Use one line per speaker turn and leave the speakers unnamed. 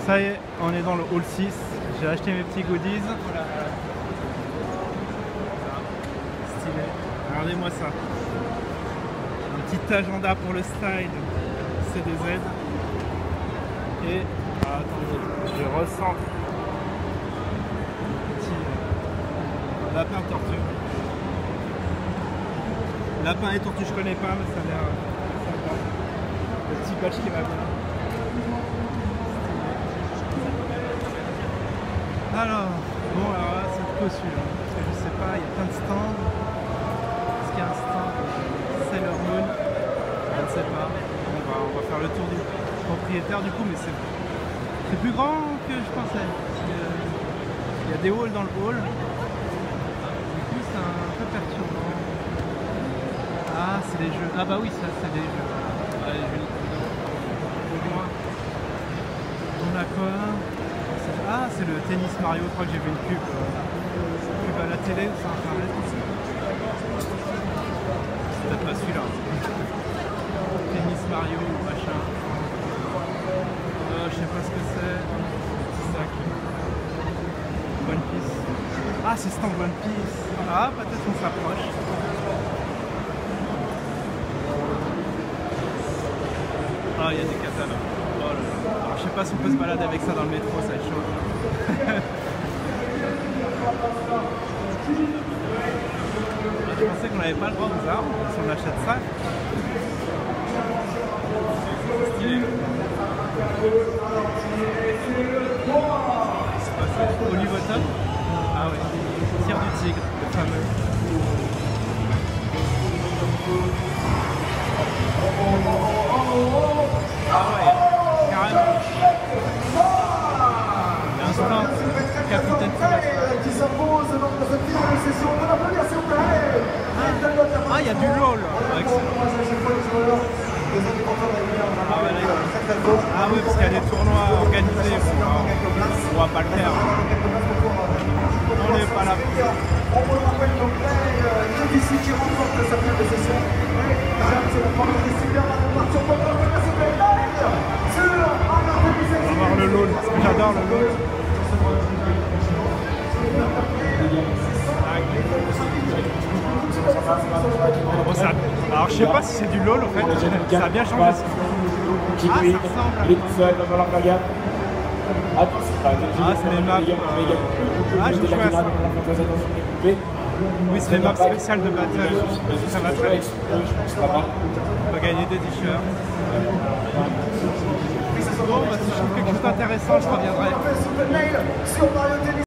Ça y est, on est dans le hall 6. J'ai acheté mes petits goodies. Stylé. Regardez-moi ça. Un petit agenda pour le style CDZ. Et attendez, je recentre. Petit lapin tortue. Lapin et tortue, je connais pas, mais ça a l'air sympa. Le petit badge qui va bien. Alors, bon, alors là, c'est trop celui-là. Parce que je sais pas, il y a plein de stands. Est-ce qu'il y a un stand Sailor Moon? Je ne sais pas. On va faire le tour du propriétaire du coup, mais c'est plus grand que je pensais. Il y a des halls dans le hall. Du coup, c'est un peu perturbant. Ah, c'est des jeux. Ah bah oui, ça, c'est des jeux. Ah, les jeux Nintendo. On a quoi? Ah, c'est le tennis Mario, je crois que j'ai vu une pub à la télé ou sur internet. C'est peut-être pas celui-là. Tennis Mario ou machin. Je sais pas ce que c'est. Petit sac. One Piece. Ah, c'est stand One Piece. Ah, peut-être on s'approche. Ah, il y a des catalogues. Oh là là. Alors, je sais pas si on peut se balader avec ça dans le métro, ça va être chaud. Je pensais qu'on n'avait pas le droit aux arbres, si on achète ça. C'est stylé. C'est passé. Olive top. Ah ouais. Tir du tigre, le fameux. Ah ouais, carrément. Il y a un stand, Capitaine qui s'impose dans cette session. On applaudit s'il vous plaît. Ah, il y a du LOL. Ah oui, parce qu'il y a des tournois organisés. On va pas le faire. On n'est pas là. On vous rappelle donc là, ici qui remporte sa première session. C'est la première des super partir pour la première session. On va voir le LOL, parce que j'adore le LOL. Bon, ça, alors je sais pas si c'est du LOL en fait, ça a bien changé. Ah, ça ressemble. Ah, c'est les maps. Ah, j'ai joué à ça. Oui, c'est les maps spéciales de battle. Ça va très vite. On va gagner des t-shirts. Bon, bah, si je trouve quelque chose d'intéressant, je reviendrai.